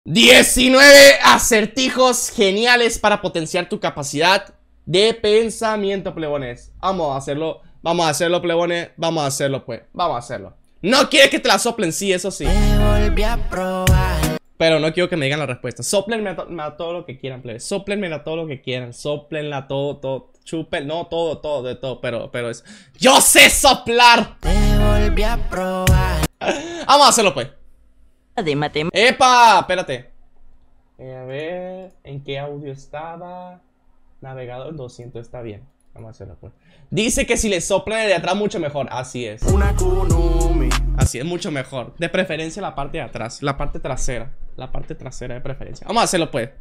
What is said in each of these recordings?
19 acertijos geniales para potenciar tu capacidad de pensamiento, plebones. Vamos a hacerlo, plebones. Vamos a hacerlo, pues. Vamos a hacerlo. No quiere que te la soplen, sí, eso sí. Pero no quiero que me digan la respuesta. Soplenme a todo lo que quieran, plebes. Soplenme a todo lo que quieran. Soplenla todo. Chupen, no, todo, de todo. Pero es... ¡Yo sé soplar! Te volví a probar. Vamos a hacerlo, pues. De matemáticas. ¡Epa! Espérate. A ver, ¿en qué audio estaba? Navegador 200, está bien. Vamos a hacerlo, pues. Dice que si le soplan de atrás, mucho mejor. Así es. Una Kunumi. Así es, mucho mejor. De preferencia la parte de atrás. La parte trasera. La parte trasera de preferencia. Vamos a hacerlo, pues.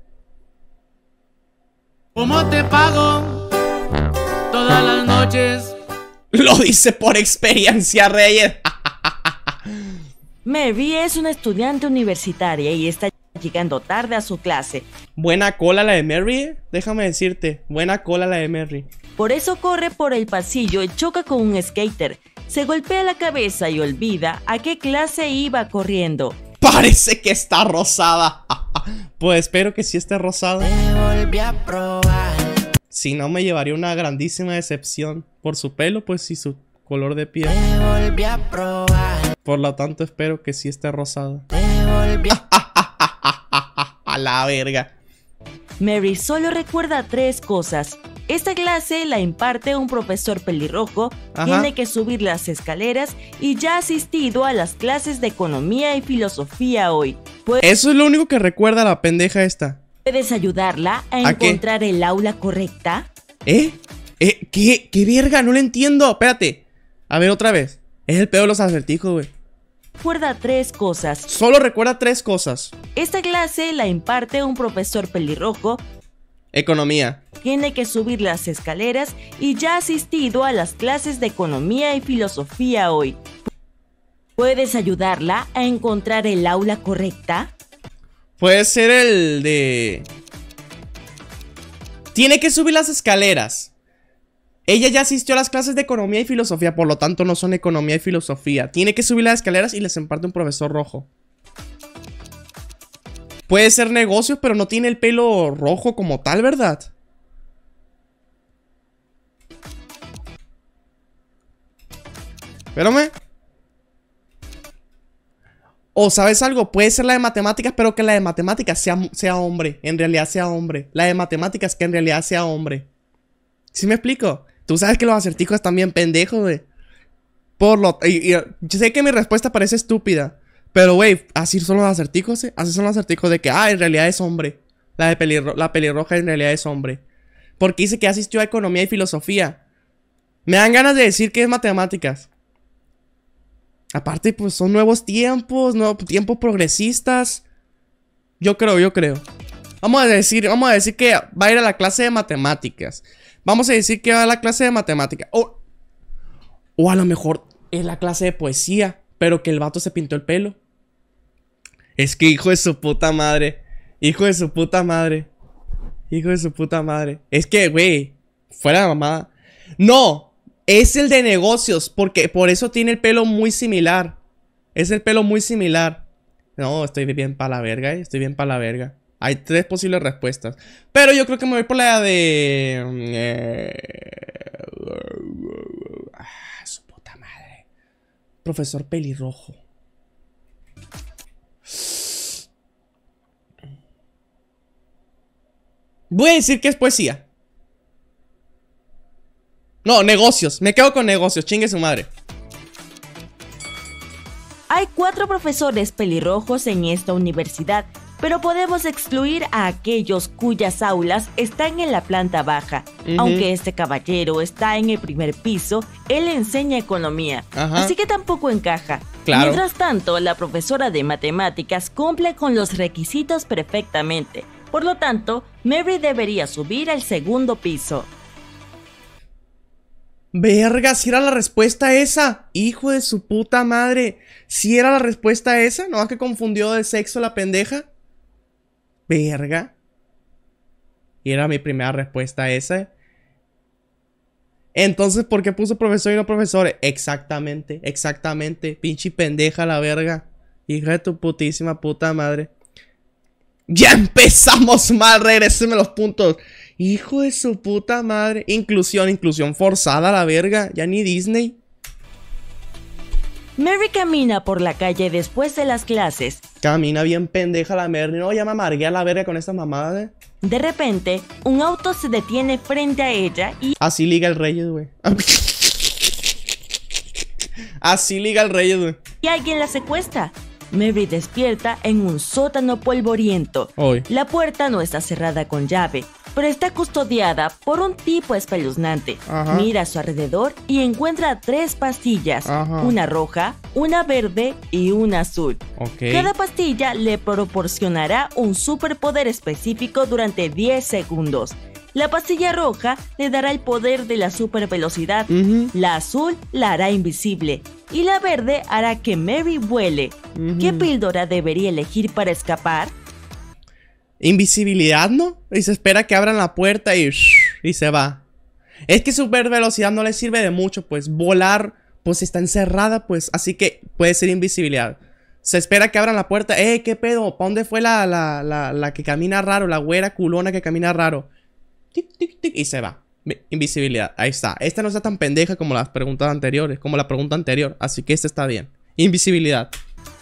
¿Cómo te pago todas las noches? Lo dice por experiencia, Reyes. Mary es una estudiante universitaria y está llegando tarde a su clase. Buena cola la de Mary, déjame decirte. Buena cola la de Mary. Por eso corre por el pasillo y choca con un skater. Se golpea la cabeza y olvida a qué clase iba corriendo. Parece que está rosada. Pues espero que sí esté rosada. Te volví a probar. Si no, me llevaría una grandísima decepción. Por su pelo, pues, y su color de piel. Te volví a probar. Por lo tanto, espero que sí esté rosada. Te volví A la verga. Mary solo recuerda 3 cosas. Esta clase la imparte un profesor pelirrojo, Ajá. Tiene que subir las escaleras y ya ha asistido a las clases de economía y filosofía hoy. Eso es lo único que recuerda la pendeja esta. ¿Puedes ayudarla a ¿A qué? encontrar el aula correcta? ¿Qué verga? No lo entiendo. Espérate. A ver, otra vez. Es el peor de los acertijos, güey. Recuerda 3 cosas. Solo recuerda 3 cosas. Esta clase la imparte un profesor pelirrojo, Economía. Tiene que subir las escaleras y ya ha asistido a las clases de economía y filosofía hoy. ¿Puedes ayudarla a encontrar el aula correcta? Puede ser el de... Tiene que subir las escaleras. Ella ya asistió a las clases de economía y filosofía, por lo tanto no son economía y filosofía. Tiene que subir las escaleras y les imparte un profesor rojo. Puede ser negocios, pero no tiene el pelo rojo como tal, ¿verdad? Espérame. O ¿sabes algo? Puede ser la de matemáticas, pero que la de matemáticas sea hombre. En realidad sea hombre. La de matemáticas que en realidad sea hombre. ¿Sí me explico? Tú sabes que los acertijos están bien pendejos, güey. Yo sé que mi respuesta parece estúpida. Pero, güey, así son los acertijos, ¿eh? Así son los acertijos de que, en realidad es hombre. La pelirroja en realidad es hombre. Porque dice que asistió a economía y filosofía. Me dan ganas de decir que es matemáticas. Aparte, pues son nuevos tiempos, tiempos progresistas. Yo creo. Vamos a decir que va a ir a la clase de matemáticas. Vamos a decir que va a la clase de matemáticas. O a lo mejor es la clase de poesía, pero que el vato se pintó el pelo. Es que hijo de su puta madre. Hijo de su puta madre. Es que, güey, fuera de mamada. No, es el de negocios, porque por eso tiene el pelo muy similar. Es el pelo muy similar. No, estoy bien para la verga, estoy bien para la verga. Hay 3 posibles respuestas. Pero yo creo que me voy por la de... su puta madre. Profesor pelirrojo. Voy a decir que es poesía. No, negocios. Me quedo con negocios. Chingue su madre. Hay 4 profesores pelirrojos en esta universidad, pero podemos excluir a aquellos cuyas aulas están en la planta baja. Aunque este caballero está en el primer piso, él enseña economía, así que tampoco encaja. Claro. Mientras tanto, la profesora de matemáticas cumple con los requisitos perfectamente. Por lo tanto, Mary debería subir al segundo piso. Verga, si era la respuesta esa. Hijo de su puta madre. Si era la respuesta esa. ¿No es que confundió de sexo la pendeja? Verga. Y era mi primera respuesta esa. Entonces, ¿por qué puso profesor y no profesor? Exactamente. Pinche pendeja la verga. Hija de tu putísima puta madre. Ya empezamos mal, regréseme los puntos. Hijo de su puta madre. Inclusión forzada, la verga. Ya ni Disney. Mary camina por la calle después de las clases. Camina bien pendeja la Mary. No, ya me amargué a la verga con esta mamada, De repente, un auto se detiene frente a ella y... Así liga el Reyes, güey. Así liga el Reyes, güey. y alguien la secuestra. Mary despierta en un sótano polvoriento. Hoy. La puerta no está cerrada con llave, pero está custodiada por un tipo espeluznante. Ajá. Mira a su alrededor y encuentra 3 pastillas, Ajá. una roja, una verde y una azul. Ok. Cada pastilla le proporcionará un superpoder específico durante 10 segundos. La pastilla roja le dará el poder de la supervelocidad, la azul la hará invisible y la verde hará que Mary vuele. ¿Qué píldora debería elegir para escapar? Invisibilidad, ¿no? Y se espera que abran la puerta y se va. Es que super velocidad no le sirve de mucho, pues volar, pues está encerrada, pues, así que puede ser invisibilidad. Se espera que abran la puerta. ¿Qué pedo? ¿Para dónde fue la que camina raro? La güera culona que camina raro. Tic, tic, tic, y se va. Invisibilidad, ahí está. Esta no está tan pendeja como las preguntas anteriores, como la pregunta anterior, así que esta está bien. Invisibilidad.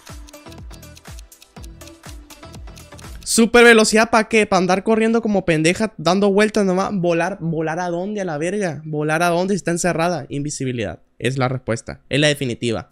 Super velocidad, ¿para qué? ¿Para andar corriendo como pendeja, dando vueltas nomás? ¿Volar a dónde a la verga? ¿Volar a dónde si está encerrada? Invisibilidad, es la respuesta, es la definitiva.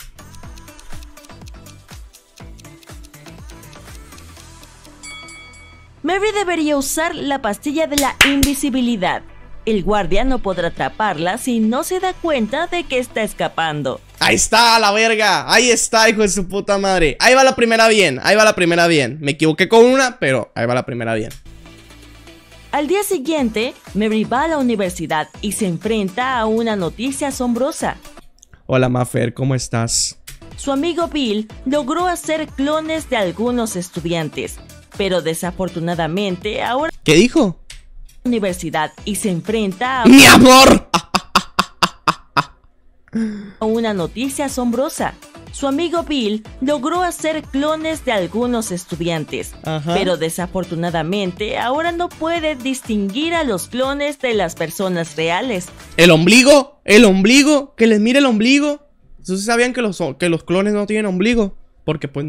Mary debería usar la pastilla de la invisibilidad. El guardia no podrá atraparla si no se da cuenta de que está escapando. Ahí está, la verga. Ahí está, hijo de su puta madre. Ahí va la primera bien, ahí va la primera bien. Me equivoqué con una, pero ahí va la primera bien. Al día siguiente, Mary va a la universidad y se enfrenta a una noticia asombrosa. Hola, Mafer, ¿cómo estás? Su amigo Bill logró hacer clones de algunos estudiantes, pero desafortunadamente ahora ¿Qué dijo? la universidad y se enfrenta ¡Mi amor! a una noticia asombrosa. Su amigo Bill logró hacer clones de algunos estudiantes, Ajá. pero desafortunadamente ahora no puede distinguir a los clones de las personas reales. ¿El ombligo? ¿El ombligo? ¿Que les mire el ombligo? ¿Ustedes sabían que los clones no tienen ombligo? Porque pues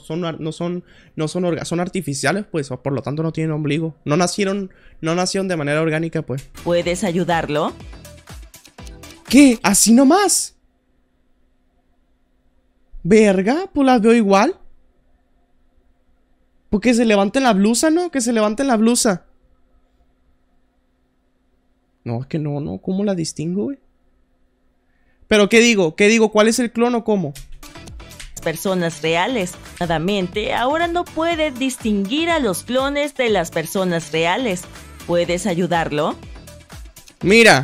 son artificiales, pues, o por lo tanto no tienen ombligo. No nacieron de manera orgánica, pues. ¿Puedes ayudarlo? ¿Qué? ¿Así nomás? ¿Verga? Pues las veo igual. Pues que se levanten la blusa, ¿no? Que se levanten la blusa. No, es que no, ¿cómo la distingo, güey? ¿Pero qué digo? ¿Qué digo? ¿Cuál es el clon o cómo? Personas reales. Nuevamente, ahora no puede distinguir a los clones de las personas reales. ¿Puedes ayudarlo? Mira,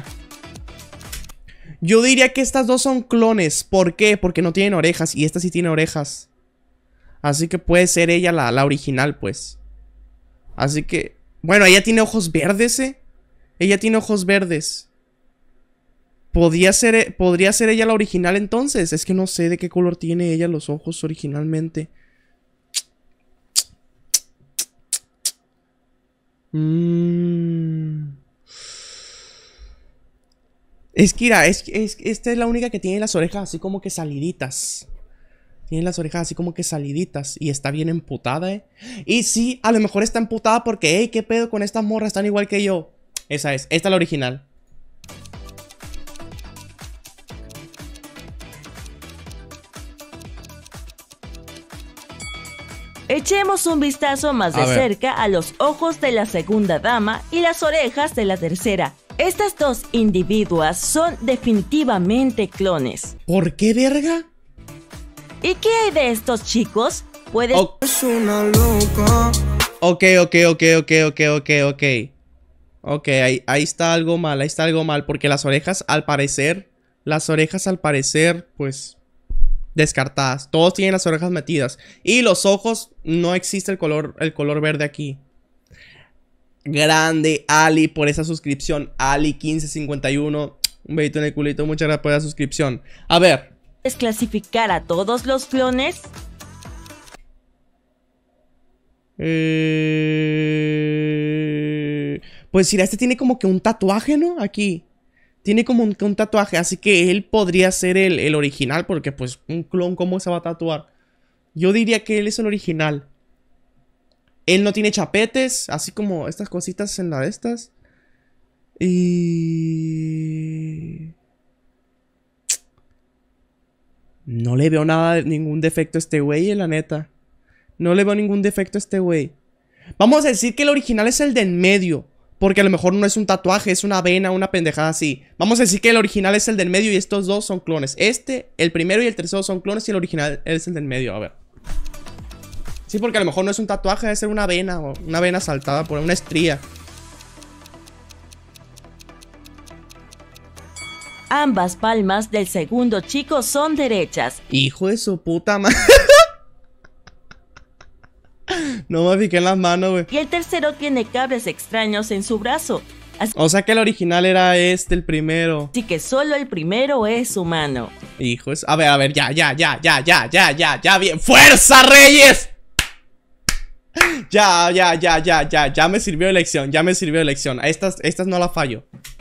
yo diría que estas dos son clones. ¿Por qué? Porque no tienen orejas y esta sí tiene orejas. Así que puede ser ella la original, pues. Así que... Bueno, ella tiene ojos verdes, ¿eh? Ella tiene ojos verdes. ¿Podría ser ella la original entonces? Es que no sé de qué color tiene ella los ojos originalmente. Es que mira, esta es la única que tiene las orejas así como que saliditas. Tiene las orejas así como que saliditas. Y está bien emputada, ¿eh? Y sí, a lo mejor está emputada porque, hey, ¿qué pedo con estas morras? Están igual que yo. Esa es la original. Echemos un vistazo más de cerca a los ojos de la segunda dama y las orejas de la tercera. Estas dos individuas son definitivamente clones. ¿Por qué, verga? ¿Y qué hay de estos chicos? ¿Puedes...? Es una loca. Ok. Ok, ahí está algo mal, porque las orejas al parecer, pues, descartadas. Todos tienen las orejas metidas. Y los ojos, no existe el color verde aquí. Grande Ali por esa suscripción. Ali1551. Un besito en el culito. Muchas gracias por la suscripción. A ver. ¿Puedes clasificar a todos los clones? Pues mira, este tiene como que un tatuaje, ¿no? Aquí. Tiene como un tatuaje, así que él podría ser el original, porque pues un clon, ¿cómo se va a tatuar? Yo diría que él es el original. Él no tiene chapetes, así como estas cositas en la de estas. Y... no le veo nada, ningún defecto a este güey, la neta. No le veo ningún defecto a este güey. Vamos a decir que el original es el de en medio. Porque a lo mejor no es un tatuaje, es una vena, una pendejada así. Vamos a decir que el original es el del medio y estos dos son clones. Este, el primero y el tercero son clones y el original es el del medio. A ver. Sí, porque a lo mejor no es un tatuaje, debe ser una vena o una vena saltada por una estría. Ambas palmas del segundo chico son derechas. Hijo de su puta madre. No me piqué en las manos, güey. Y el tercero tiene cables extraños en su brazo. O sea que el original era este, el primero. Así que solo el primero es humano. Hijo de... A ver, ya, bien. ¡Fuerza, Reyes! Ya me sirvió de lección, Estas no las fallo.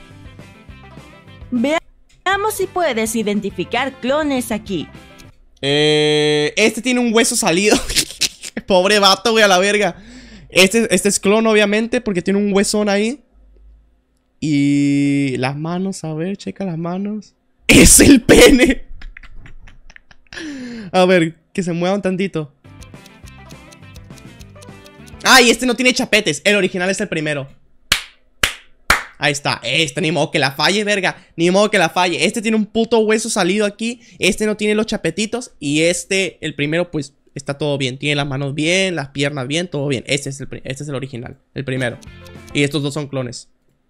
Veamos si puedes identificar clones aquí. Este tiene un hueso salido. Pobre vato, güey, a la verga. Este es clon, obviamente, porque tiene un huesón ahí. Y las manos, a ver, checa las manos. ¡Es el pene! A ver, que se muevan tantito. Ah, y este no tiene chapetes. El original es el primero. Ahí está, ni modo que la falle, verga. Ni modo que la falle. Este tiene un puto hueso salido aquí. Este no tiene los chapetitos. Y este, el primero, pues está todo bien. Tiene las manos bien, las piernas bien, todo bien. Este es el original, el primero. Y estos dos son clones.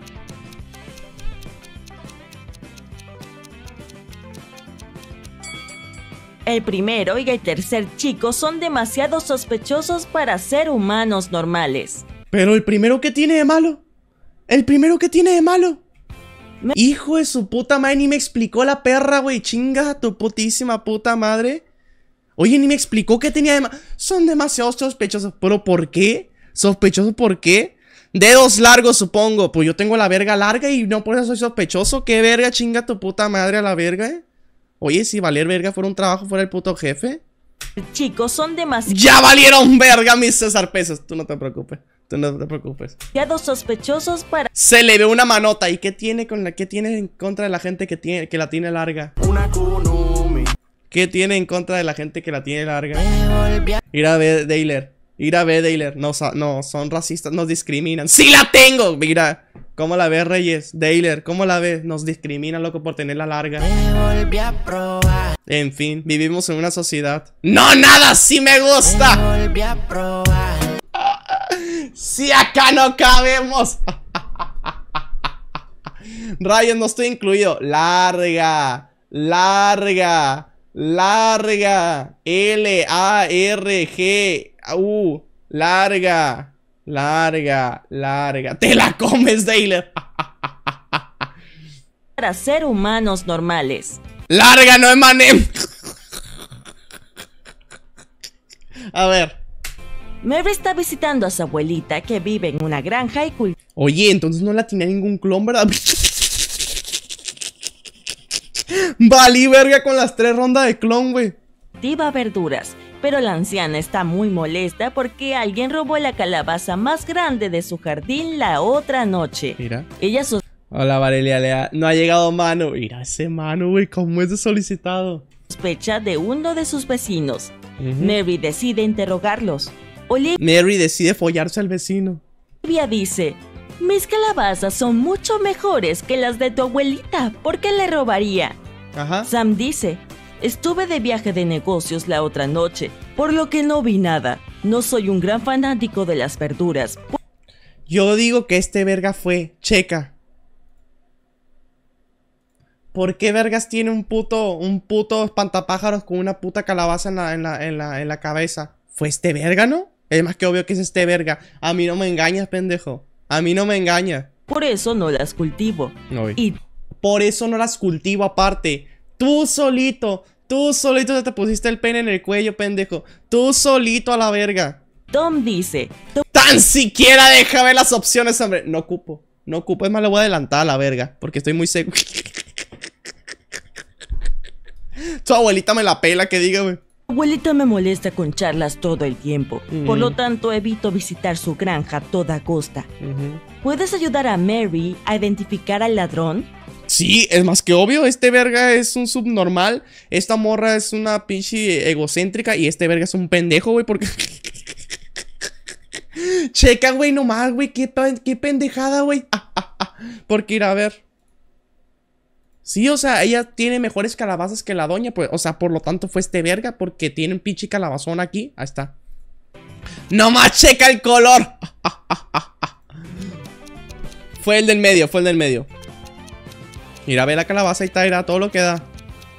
El primero y el tercer chico son demasiado sospechosos para ser humanos normales. Pero el primero, ¿qué tiene de malo? Hijo de su puta madre, ni me explicó la perra, güey. Chinga tu putísima puta madre. Oye, ni me explicó qué tenía de malo. Son demasiado sospechosos. ¿Pero por qué? ¿Sospechosos por qué? Dedos largos, supongo. Pues yo tengo la verga larga y no por eso soy sospechoso. ¿Qué verga, chinga tu puta madre a la verga, Oye, si valer verga fuera un trabajo, fuera el puto jefe. Chicos, son demasiado... ¡Ya valieron verga mis César Pesos! Tú no te preocupes. demasiado sospechosos para... Se le ve una manota. ¿Y qué tiene en contra de la gente que la tiene larga? Una Konami. ¿Qué tiene en contra de la gente que la tiene larga? Ir a ver, Dailer. No, son racistas, nos discriminan. ¡Sí la tengo! Mira, ¿cómo la ves, Reyes? Dailer, ¿cómo la ves? Nos discriminan, loco, por tenerla larga. En fin, vivimos en una sociedad. ¡No, nada! ¡Sí me gusta! ¡Si acá no cabemos! Ryan, no estoy incluido. Larga. L-A-R-G-U. Larga. Te la comes, Dailer. para ser humanos normales. Larga, no emanem. A ver. Mary está visitando a su abuelita que vive en una granja y Oye, entonces no la tenía ningún clon, ¿verdad? Valí verga con las 3 rondas de clon, güey. cultiva verduras, pero la anciana está muy molesta porque alguien robó la calabaza más grande de su jardín la otra noche. Mira. Ella Hola, Valeria Lea. No ha llegado Manu. Mira ese Manu, güey. ¿Cómo es de solicitado? sospecha de uno de sus vecinos. Mary decide interrogarlos. Mary decide follarse al vecino. Olivia dice: mis calabazas son mucho mejores que las de tu abuelita. ¿Por qué le robaría? Ajá. Sam dice: estuve de viaje de negocios la otra noche, por lo que no vi nada. No soy un gran fanático de las verduras. Yo digo que este verga fue Checa. ¿Por qué vergas tiene un puto espantapájaros con una puta calabaza en la cabeza? ¿Fue este verga, no? Es más que obvio que es este verga. A mí no me engañas, pendejo. A mí no me engañas. Por eso no las cultivo. No, y por eso no las cultivo aparte. Tú solito te pusiste el pene en el cuello, pendejo. Tú solito a la verga. Tom dice: Tan siquiera deja ver las opciones, hombre. No ocupo. No ocupo, es más, le voy a adelantar a la verga. Porque estoy muy seco. Tu abuelita me la pela, que diga, güey. Abuelita me molesta con charlas todo el tiempo, por lo tanto evito visitar su granja a toda costa. ¿Puedes ayudar a Mary a identificar al ladrón? Sí, es más que obvio, este verga es un subnormal, esta morra es una pinche egocéntrica y este verga es un pendejo, güey, porque... Checa, güey, nomás, güey, qué pendejada, güey. Porque ir a ver... Sí, o sea, ella tiene mejores calabazas que la doña, pues, o sea, por lo tanto fue este verga, porque tiene un pinche calabazón aquí. Ahí está. ¡Nomás checa el color! Fue el del medio, fue el del medio. Mira, ve la calabaza y está, mira, todo lo que da.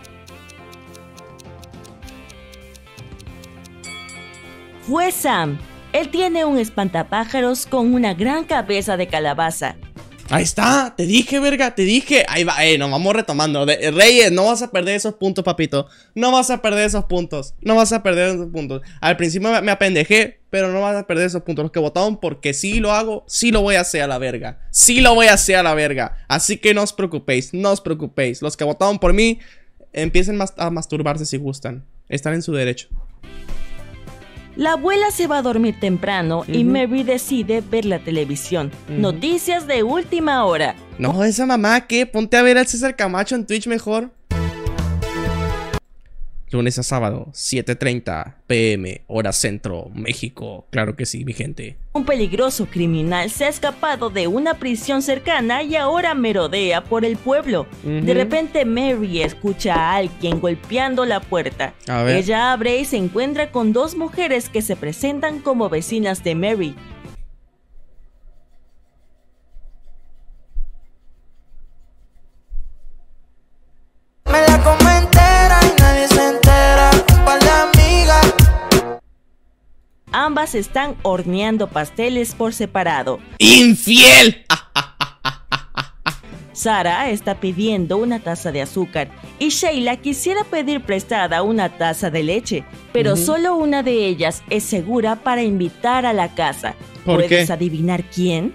Fue Sam. Él tiene un espantapájaros con una gran cabeza de calabaza. Ahí está, te dije, verga, te dije. Ahí va, nos vamos retomando. Reyes, no vas a perder esos puntos, papito. No vas a perder esos puntos. No vas a perder esos puntos. Al principio me apendejé, pero no vas a perder esos puntos. Los que votaron porque sí lo hago, sí lo voy a hacer a la verga. Sí lo voy a hacer a la verga. Así que no os preocupéis, no os preocupéis. Los que votaron por mí, empiecen a masturbarse si gustan. Están en su derecho. La abuela se va a dormir temprano y Mary decide ver la televisión. Noticias de última hora. No, esa mamá, ¿qué? Ponte a ver al César Camacho en Twitch mejor. Lunes a sábado, 7:30 p.m. hora centro, México. Claro que sí, mi gente. Un peligroso criminal se ha escapado de una prisión cercana y ahora merodea por el pueblo. De repente Mary escucha a alguien golpeando la puerta. Ella abre y se encuentra con dos mujeres que se presentan como vecinas de Mary. Me la como entera y nadie se entera. Un par de amigas. Ambas están horneando pasteles por separado. ¡Infiel! Sara está pidiendo una taza de azúcar y Sheila quisiera pedir prestada una taza de leche, pero solo una de ellas es segura para invitar a la casa. ¿Puedes adivinar quién?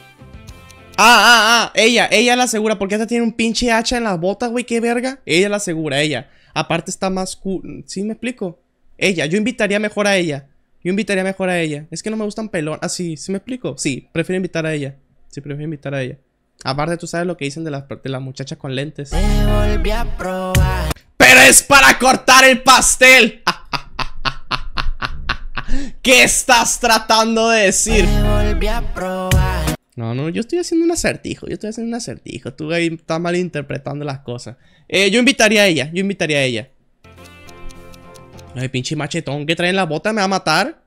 Ella la asegura, porque esta tiene un pinche hacha en las botas, güey, qué verga. Ella la asegura, ella. Aparte está más cool. ¿Sí me explico? Ella, yo invitaría mejor a ella. Es que no me gustan pelón. ¿Sí me explico? Sí, prefiero invitar a ella. Sí, prefiero invitar a ella. Aparte, tú sabes lo que dicen de la muchacha con lentes. Me volví a probar. ¡Pero es para cortar el pastel! ¿Qué estás tratando de decir? Me volví a probar. No, yo estoy haciendo un acertijo. Tú ahí estás malinterpretando las cosas. Yo invitaría a ella. Ay, pinche machetón que trae en la bota, me va a matar.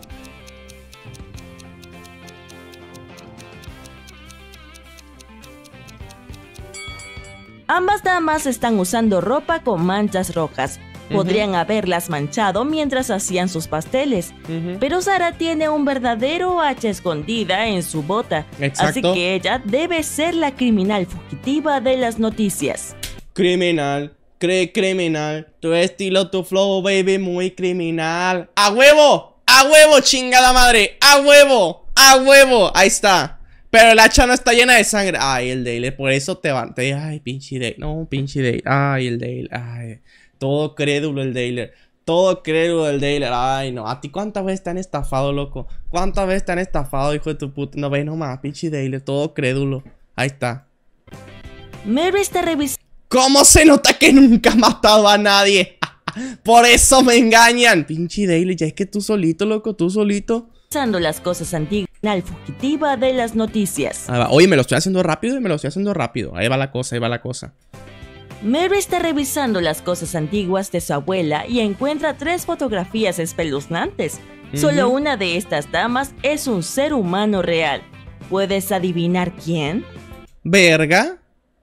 Ambas damas están usando ropa con manchas rojas. Podrían haberlas manchado mientras hacían sus pasteles. Pero Sara tiene un verdadero hacha escondida en su bota. Así que ella debe ser la criminal fugitiva de las noticias. Criminal, criminal. Tu estilo, tu flow, baby, muy criminal. ¡A huevo! ¡A huevo, chingada madre! ¡A huevo! ¡A huevo! Ahí está. Pero el hacha no está llena de sangre. Ay, el Dale, por eso te van. Ay, pinche Dale. No, pinche Dale. Ay, el Dale. Ay. Todo crédulo el Dale. Todo crédulo el Dale. Ay, no. ¿A ti cuántas veces te han estafado, loco? ¿Cuántas veces te han estafado, hijo de tu puta? No ves nomás, pinche Dale. Todo crédulo. Ahí está. Mary está revisando. ¿Cómo se nota que nunca has matado a nadie? Por eso me engañan. Pinche Dale, ya es que tú solito, loco. Tú solito. Las cosas antiguas. Fugitiva de las noticias. Oye, me lo estoy haciendo rápido. Ahí va la cosa. Mary está revisando las cosas antiguas de su abuela y encuentra 3 fotografías espeluznantes. Solo una de estas damas es un ser humano real. ¿Puedes adivinar quién? ¿Verga?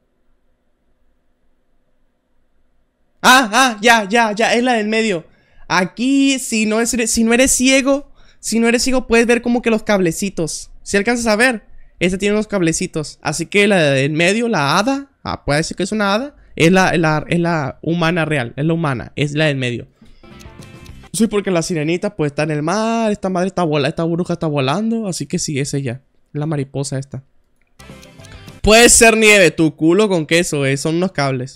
Ya, es la del medio. Aquí, si no eres ciego, puedes ver como que los cablecitos. Si alcanzas a ver, esta tiene unos cablecitos. Así que la del medio, la hada, puede decir que es una hada, es la humana real, es la humana, es la del medio. Sí, porque la sirenita pues está en el mar, esta bruja está volando, así que sí, es ella, es la mariposa esta. Puede ser nieve, tu culo con queso, son unos cables.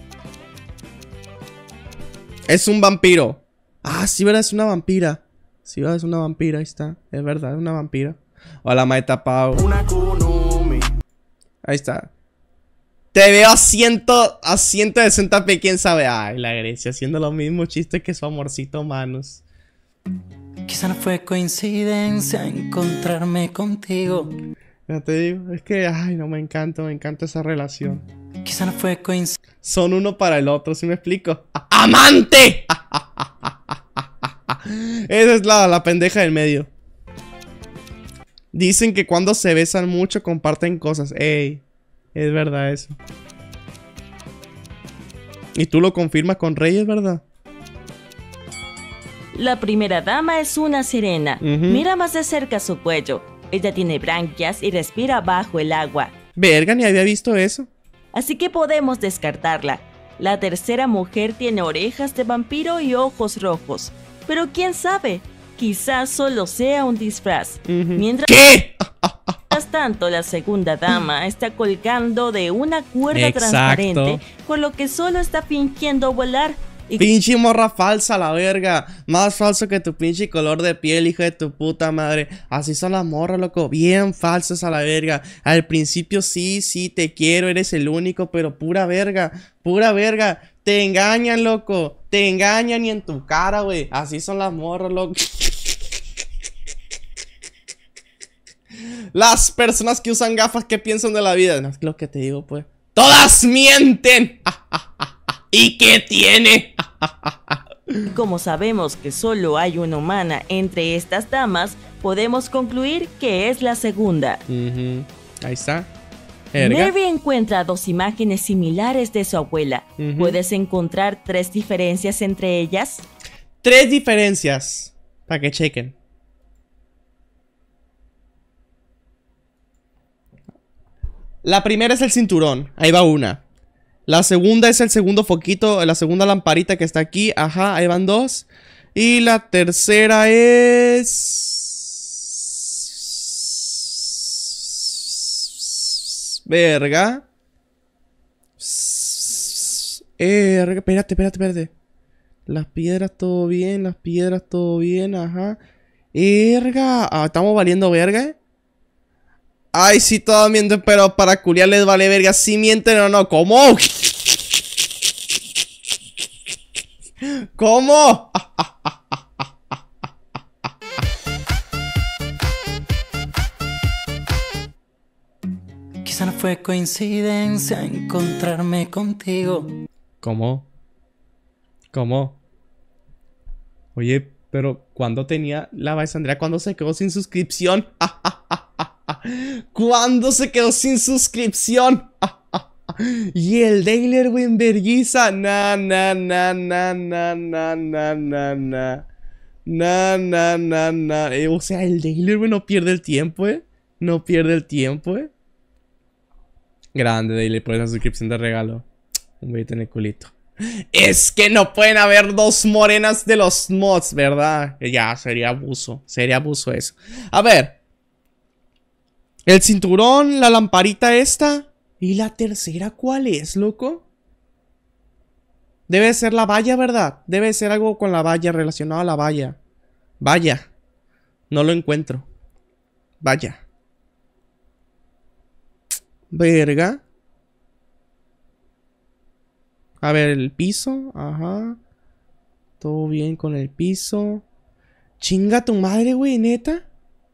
Es un vampiro. Ah, sí, verdad, es una vampira. Sí, verdad, es una vampira, ahí está. Es verdad, es una vampira. Hola, Maeta Pau. Ahí está. Te veo a 160p, quién sabe. Ay, la Grecia haciendo los mismos chistes que su amorcito Manos. Quizá no fue coincidencia encontrarme contigo. Ya te digo, es que, ay, no, me encanta esa relación. Quizá no fue coincidencia. Son uno para el otro, ¿sí me explico? ¡Amante! Esa es la pendeja del medio. Dicen que cuando se besan mucho comparten cosas. Ey, es verdad eso. Y tú lo confirmas con Reyes, ¿verdad? La primera dama es una sirena. Mira más de cerca su cuello. Ella tiene branquias y respira bajo el agua. Verga, ni había visto eso. Así que podemos descartarla. La tercera mujer tiene orejas de vampiro y ojos rojos. Pero quién sabe, quizás solo sea un disfraz. Mientras tanto, la segunda dama está colgando de una cuerda transparente, por lo que solo está fingiendo volar. Pinche morra falsa, la verga. Más falso que tu pinche color de piel, hijo de tu puta madre. Así son las morras, loco. Bien falsas a la verga. Al principio sí, te quiero, eres el único, pero pura verga. Pura verga. Te engañan, loco. Te engañan y en tu cara, güey. Así son las morras, loco. Las personas que usan gafas, ¿qué piensan de la vida? No es lo que te digo, pues. ¡Todas mienten! ¿Y qué tiene? Como sabemos que solo hay una humana entre estas damas, podemos concluir que es la segunda. Ahí está. Mary encuentra dos imágenes similares de su abuela. ¿Puedes encontrar 3 diferencias entre ellas? 3 diferencias. Para que chequen. La primera es el cinturón. Ahí va una. La segunda es el segundo foquito, la segunda lamparita que está aquí. Ajá, ahí van 2. Y la tercera es... Verga. Espérate. Las piedras todo bien, ajá. Verga. Ah, estamos valiendo verga, ¿eh? Ay, sí, todos mienten, pero para culiar les vale verga. Si mienten o no, ¿cómo? ¿Cómo? Quizá no fue coincidencia encontrarme contigo. ¿Cómo? Oye, pero ¿cuándo tenía la Alessandra? ¿Cuándo se quedó sin suscripción? ¿Cuándo se quedó sin suscripción? Y el Daily Erwin verguiza. O sea, el Daily Erwin no pierde el tiempo, No pierde el tiempo, Grande Daily por esa suscripción de regalo. Un besito en el culito. Es que no pueden haber 2 morenas de los mods, ¿verdad? Ya, sería abuso. Sería abuso eso. A ver. El cinturón, la lamparita esta. ¿Y la tercera cuál es, loco? Debe ser la valla, ¿verdad? Debe ser algo con la valla, relacionado a la valla. Vaya. No lo encuentro. Vaya. Verga. A ver, el piso. Ajá. Todo bien con el piso. Chinga tu madre, güey, neta.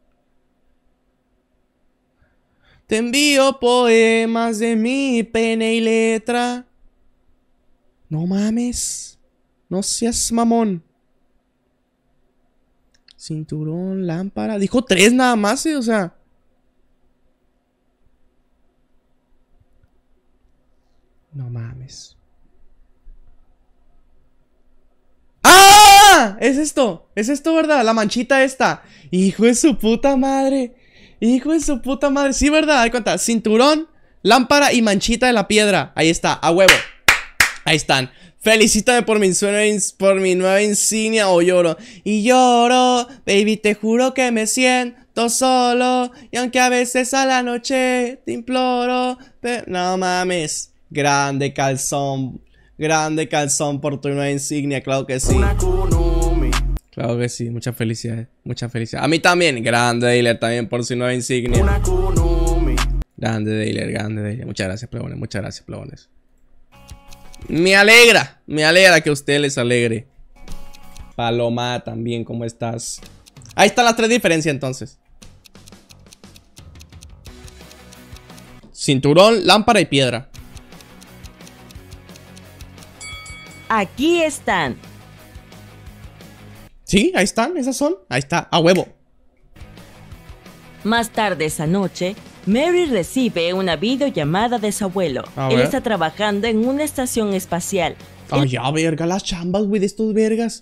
Te envío poemas de mi pene y letra. No mames. No seas mamón. Cinturón, lámpara. Dijo 3 nada más, o sea. No mames. ¡Ah! Es esto, ¿verdad? La manchita esta. Hijo de su puta madre. Sí, ¿verdad? Ahí cuenta. Cinturón, lámpara y manchita de la piedra. Ahí está, a huevo. Ahí están. Felicítame por mi nueva insignia o lloro. Y lloro, baby, te juro que me siento todo solo. Y aunque a veces a la noche te imploro. No mames. Grande calzón. Grande calzón por tu nueva insignia, claro que sí. Claro que sí, muchas felicidades. Muchas felicidades. A mí también. Grande Dailer también por su nueva insignia. Grande Dailer. Muchas gracias, plebones. Muchas gracias, plebones. Me alegra que a ustedes les alegre. Paloma también, ¿cómo estás? Ahí están las 3 diferencias entonces. Cinturón, lámpara y piedra. Aquí están. Sí, ahí están, esas son. Ahí está, a huevo. Más tarde esa noche, Mary recibe una videollamada de su abuelo. Él está trabajando en una estación espacial. Ay, ya, verga, las chambas, güey, de estos vergas.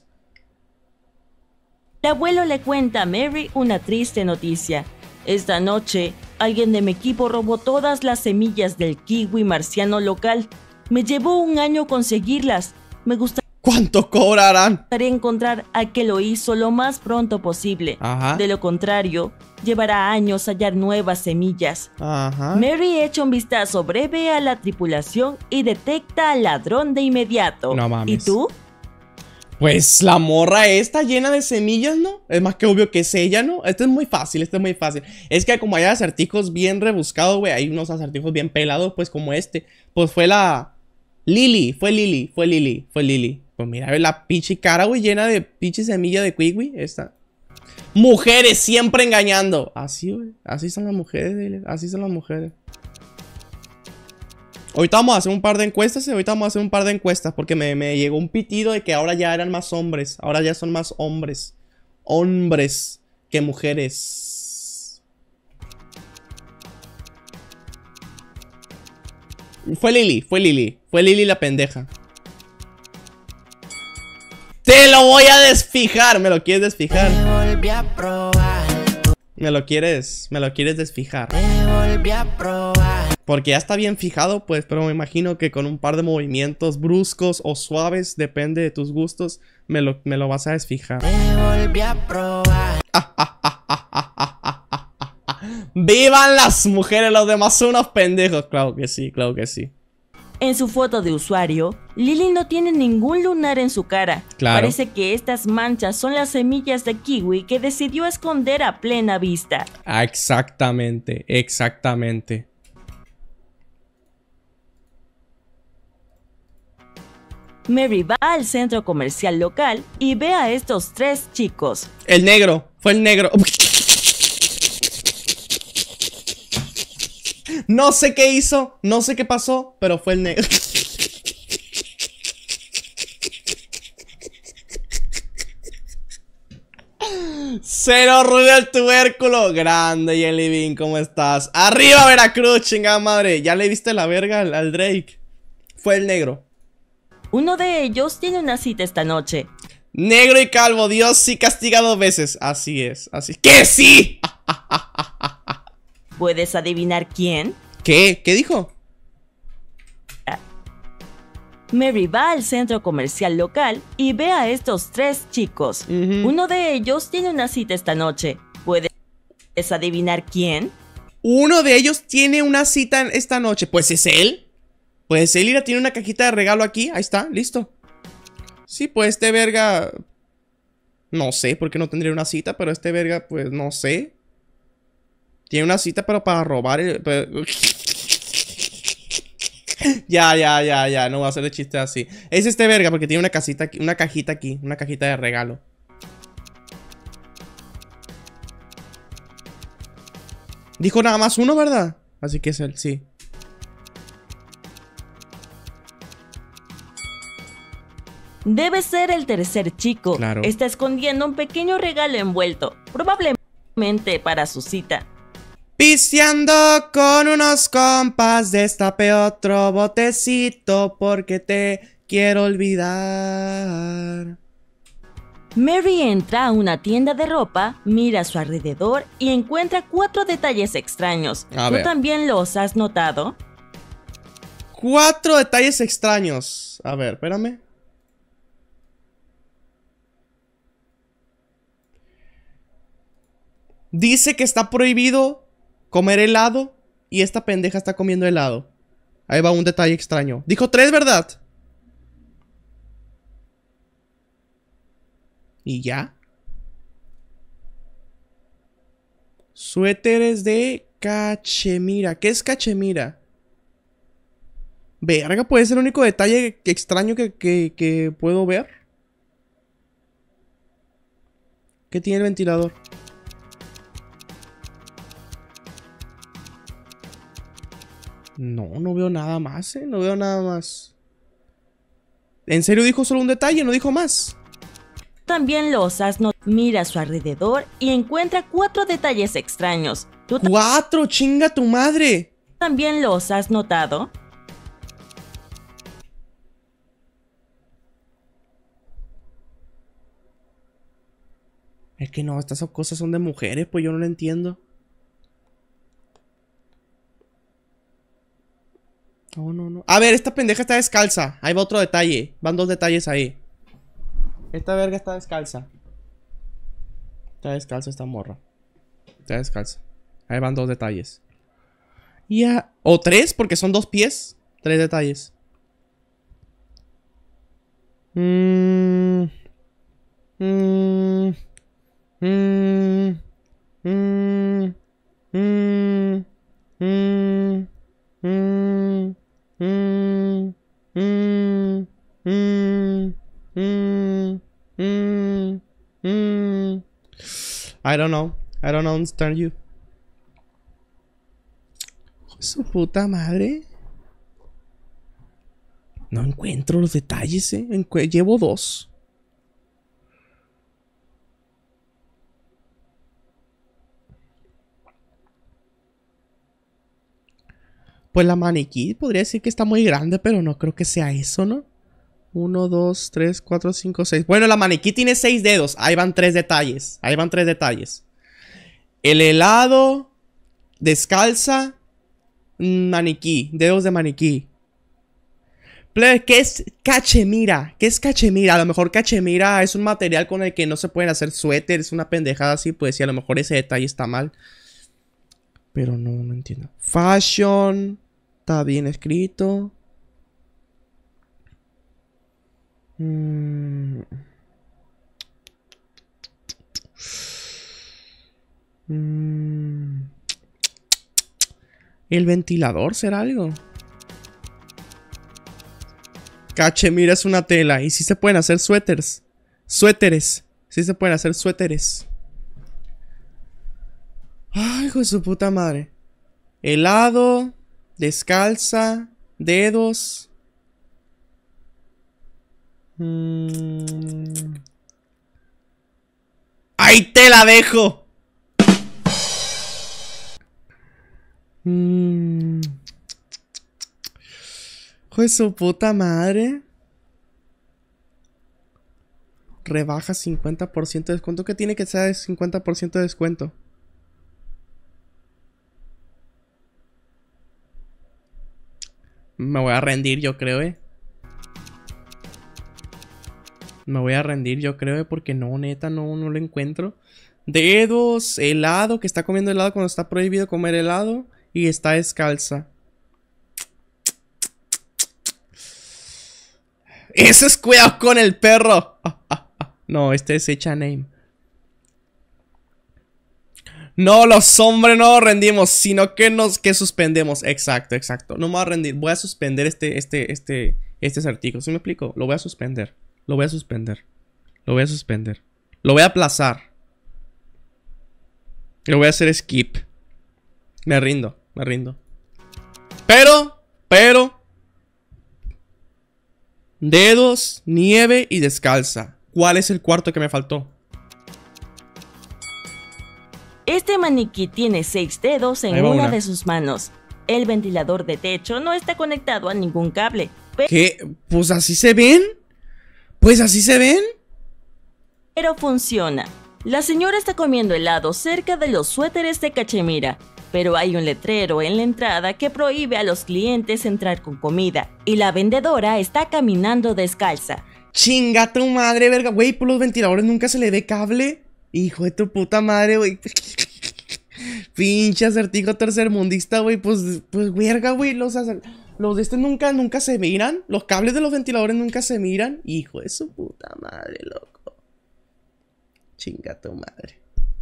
El abuelo le cuenta a Mary una triste noticia. Esta noche, alguien de mi equipo robó todas las semillas del kiwi marciano local. Me llevó un año conseguirlas. Me gustaría ¿Cuánto cobrarán? encontrar a que lo hizo lo más pronto posible. Ajá. De lo contrario, llevará años hallar nuevas semillas. Ajá. Mary echa un vistazo breve a la tripulación y detecta al ladrón de inmediato. No mames. ¿Y tú? Pues la morra está llena de semillas, ¿no? Es más que obvio que es ella, ¿no? Esto es muy fácil, esto es muy fácil. Es que como hay acertijos bien rebuscados, güey, hay unos acertijos bien pelados, pues como este. Pues fue la... Lily. Pues mira, ve la pinche cara, güey, llena de pinche semilla de kiwi. Esta. Mujeres siempre engañando. Así, güey. Así son las mujeres, dile. Así son las mujeres. Ahorita vamos a hacer un par de encuestas. Porque me llegó un pitido de que ahora ya eran más hombres. Ahora ya son más hombres. Hombres que mujeres. Fue Lily la pendeja. Te lo voy a desfijar. ¿Me lo quieres desfijar? Te volví a probar. Me lo quieres desfijar. Te volví a probar. Porque ya está bien fijado, pues, pero me imagino que con un par de movimientos bruscos o suaves, depende de tus gustos, me lo vas a desfijar. Te volví a probar. ¡Vivan las mujeres! Los demás son unos pendejos. Claro que sí, claro que sí. En su foto de usuario, Lily no tiene ningún lunar en su cara. Claro. Parece que estas manchas son las semillas de kiwi que decidió esconder a plena vista. Ah, exactamente, exactamente. Mary va al centro comercial local y ve a estos 3 chicos. El negro, fue el negro. No sé qué hizo, no sé qué pasó, pero fue el negro. Cero ruido al tubérculo. Grande, Jelly Bean, ¿cómo estás? ¡Arriba, Veracruz, chingada madre! ¿Ya le viste la verga al Drake? Fue el negro. Uno de ellos tiene una cita esta noche. Negro y calvo, Dios sí castiga 2 veces. Así es, así. ¡Que sí! ¿Puedes adivinar quién? ¿Qué? ¿Qué dijo? Mary va al centro comercial local y ve a estos 3 chicos. Uno de ellos tiene una cita esta noche. ¿Puedes adivinar quién? Uno de ellos tiene una cita esta noche. Pues es él. Pues él irá, tiene una cajita de regalo aquí. Ahí está, listo. Sí, pues este verga... No sé por qué no tendría una cita, pero este verga, pues no sé. Tiene una cita, pero para robar el... Ya, no voy a hacer el chiste así. Es este verga porque tiene una casita aquí, una cajita aquí, una cajita de regalo. Dijo nada más uno, ¿verdad? Así que es él, sí. Debe ser el tercer chico. Claro. Está escondiendo un pequeño regalo envuelto, probablemente para su cita. Pisteando con unos compas, destapé otro botecito porque te quiero olvidar. Mary entra a una tienda de ropa, mira a su alrededor y encuentra 4 detalles extraños. A ¿Tú ver. también los has notado? 4 detalles extraños. A ver, espérame. Dice que está prohibido comer helado y esta pendeja está comiendo helado. Ahí va un detalle extraño. Dijo 3, ¿verdad? ¿Y ya? Suéteres de cachemira. ¿Qué es cachemira? Verga, puede ser el único detalle extraño que puedo ver. ¿Qué tiene el ventilador? No veo nada más, no veo nada más. ¿En serio dijo solo un detalle? ¿No dijo más? También los has notado. Mira a su alrededor y encuentra 4 detalles extraños. ¿Tú ¡4! ¡Chinga tu madre! también los has notado? Es que no, estas cosas son de mujeres, pues yo no lo entiendo. No. A ver, esta pendeja está descalza. Ahí va otro detalle. Van 2 detalles ahí. Esta verga está descalza. Está descalza esta morra. Está descalza. Ahí van 2 detalles. Ya. O 3, porque son 2 pies. 3 detalles. I don't know. I don't understand you. Su puta madre. No encuentro los detalles, llevo 2. Pues la maniquí podría decir que está muy grande, pero no creo que sea eso, ¿no? 1, 2, 3, 4, 5, 6. Bueno, la maniquí tiene 6 dedos. Ahí van 3 detalles. Ahí van 3 detalles. El helado. Descalza. Maniquí. Dedos de maniquí. ¿Qué es cachemira? ¿Qué es cachemira? A lo mejor cachemira es un material con el que no se pueden hacer suéteres. Una pendejada así. Pues sí, a lo mejor ese detalle está mal. Pero no entiendo. Fashion. Está bien escrito. ¿El ventilador será algo? Cachemira es una tela. Y sí se pueden hacer suéteres. Suéteres. Sí se pueden hacer suéteres. Ay, hijo de su puta madre. Helado. Descalza. Dedos. ¡Ahí te la dejo! Hijo de su puta madre. Rebaja 50% de descuento. ¿Qué tiene que ser 50% de descuento? Me voy a rendir, yo creo, Me voy a rendir, yo creo, porque no, neta, no lo encuentro. Dedos, helado, que está comiendo helado cuando está prohibido comer helado. Y está descalza. ¡Eso es cuidado con el perro! No, este es H&M. No, los hombres no rendimos, sino que suspendemos. Exacto. No me voy a rendir. Voy a suspender este artículo. ¿Sí me explico? Lo voy a suspender. Lo voy a aplazar. Lo voy a hacer skip. Me rindo. Pero. Dedos, nieve y descalza. ¿Cuál es el cuarto que me faltó? Este maniquí tiene 6 dedos en una de sus manos. El ventilador de techo no está conectado a ningún cable. ¿Qué? ¿Pues así se ven? Pero funciona. La señora está comiendo helado cerca de los suéteres de cachemira, pero hay un letrero en la entrada que prohíbe a los clientes entrar con comida, y la vendedora está caminando descalza. Chinga tu madre, verga, güey, por los ventiladores nunca se le ve cable. Hijo de tu puta madre, güey. Pinche acertijo tercermundista, güey. Pues verga, güey. Los de este nunca se miran. Los cables de los ventiladores nunca se miran. Hijo de su puta madre, loco. Chinga tu madre.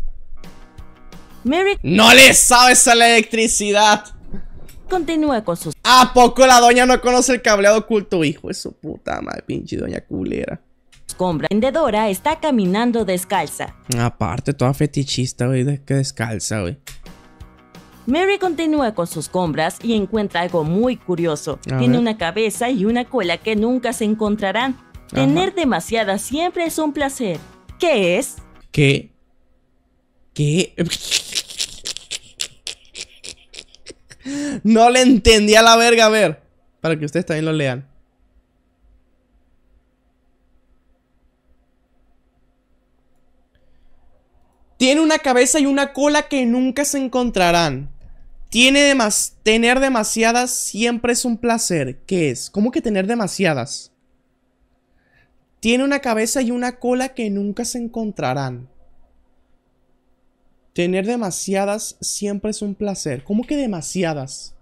Mary ¡No le sabes a la electricidad! continúa con sus ¿A poco la doña no conoce el cableado oculto? Hijo de su puta madre, pinche doña culera. compras. La vendedora está caminando descalza. Aparte, toda fetichista, güey, de que descalza, güey. Mary continúa con sus compras y encuentra algo muy curioso. Tiene una cabeza y una cola que nunca se encontrarán. Tener demasiadas siempre es un placer. ¿Qué es? ¿Qué? ¿Qué? No le entendí a la verga, a ver. Para que ustedes también lo lean. Tiene una cabeza y una cola que nunca se encontrarán. Tener demasiadas siempre es un placer. ¿Qué es? ¿Cómo que tener demasiadas? Tiene una cabeza y una cola que nunca se encontrarán. Tener demasiadas siempre es un placer. ¿Cómo que demasiadas?